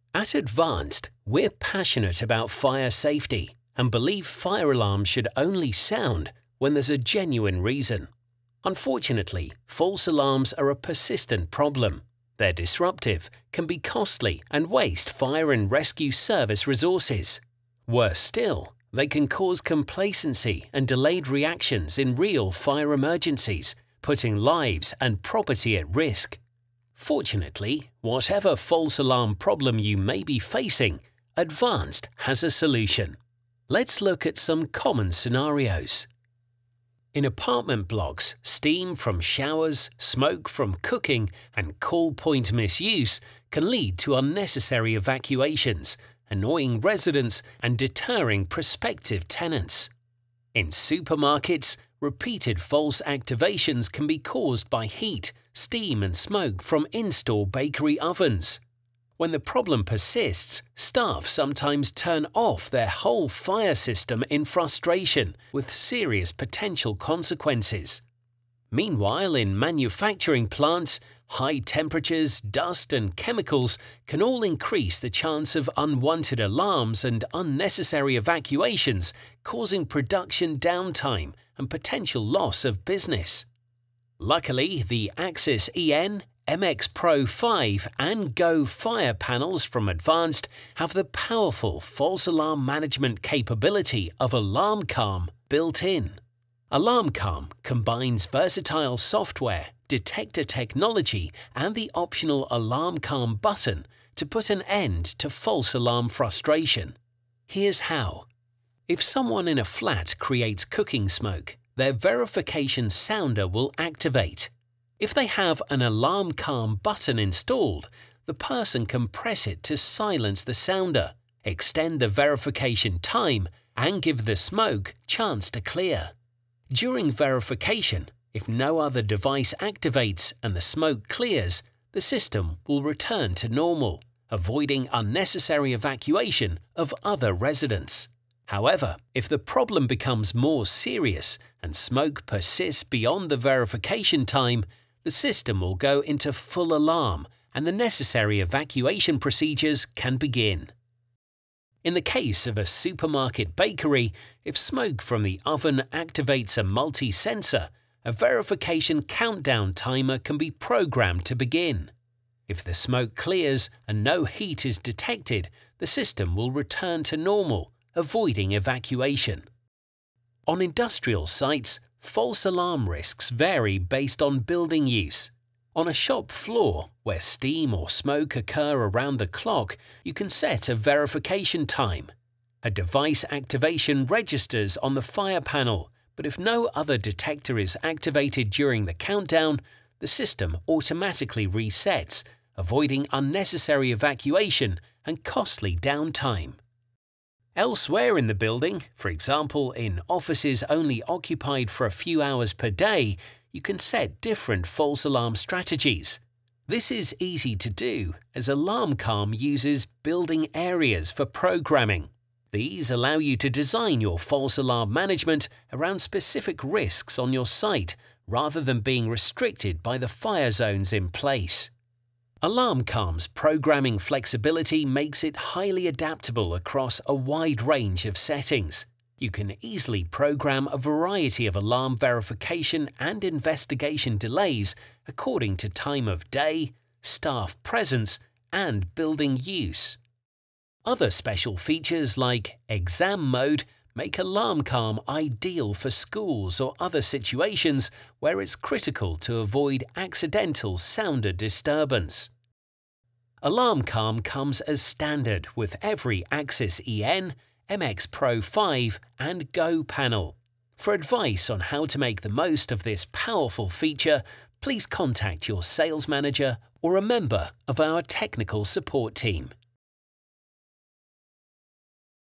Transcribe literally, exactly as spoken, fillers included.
At Advanced, we're passionate about fire safety and believe fire alarms should only sound when there's a genuine reason. Unfortunately, false alarms are a persistent problem. They're disruptive, can be costly, and waste fire and rescue service resources. Worse still, they can cause complacency and delayed reactions in real fire emergencies, putting lives and property at risk. Fortunately, whatever false alarm problem you may be facing, Advanced has a solution. Let's look at some common scenarios. In apartment blocks, steam from showers, smoke from cooking, and call point misuse can lead to unnecessary evacuations, annoying residents, and deterring prospective tenants. In supermarkets, repeated false activations can be caused by heat, steam, and smoke from in-store bakery ovens. When the problem persists, staff sometimes turn off their whole fire system in frustration, with serious potential consequences. Meanwhile, in manufacturing plants, high temperatures, dust, and chemicals can all increase the chance of unwanted alarms and unnecessary evacuations, causing production downtime and potential loss of business. Luckily, the Axis E N, M X Pro five and Go Fire panels from Advanced have the powerful false alarm management capability of AlarmCalm built in. AlarmCalm combines versatile software, detector technology, and the optional AlarmCalm button to put an end to false alarm frustration. Here's how. If someone in a flat creates cooking smoke, their verification sounder will activate. If they have an AlarmCalm button installed, the person can press it to silence the sounder, extend the verification time, and give the smoke chance to clear. During verification, if no other device activates and the smoke clears, the system will return to normal, avoiding unnecessary evacuation of other residents. However, if the problem becomes more serious and smoke persists beyond the verification time, the system will go into full alarm and the necessary evacuation procedures can begin. In the case of a supermarket bakery, if smoke from the oven activates a multi-sensor, a verification countdown timer can be programmed to begin. If the smoke clears and no heat is detected, the system will return to normal, avoiding evacuation. On industrial sites, false alarm risks vary based on building use. On a shop floor, where steam or smoke occur around the clock, you can set a verification time. A device activation registers on the fire panel, but if no other detector is activated during the countdown, the system automatically resets, avoiding unnecessary evacuation and costly downtime. Elsewhere in the building, for example in offices only occupied for a few hours per day, you can set different false alarm strategies. This is easy to do as AlarmCalm uses building areas for programming. These allow you to design your false alarm management around specific risks on your site rather than being restricted by the fire zones in place. AlarmCalm's programming flexibility makes it highly adaptable across a wide range of settings. You can easily program a variety of alarm verification and investigation delays according to time of day, staff presence, and building use. Other special features like exam mode make AlarmCalm ideal for schools or other situations where it's critical to avoid accidental sounder disturbance. AlarmCalm comes as standard with every Axis E N, M X Pro five and Go panel. For advice on how to make the most of this powerful feature, please contact your sales manager or a member of our technical support team.